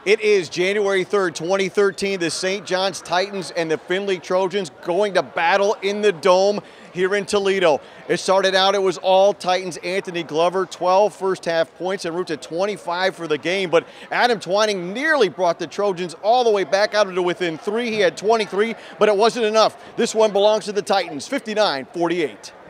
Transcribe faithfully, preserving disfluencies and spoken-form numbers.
It is January third, twenty thirteen. The Saint John's Titans and the Findaly Trojans going to battle in the Dome here in Toledo. It started out, it was all Titans. Anthony Glover, twelve first half points en route to twenty-five for the game. But Adam Twining nearly brought the Trojans all the way back out into within three. He had twenty-three, but it wasn't enough. This one belongs to the Titans, fifty-nine forty-eight.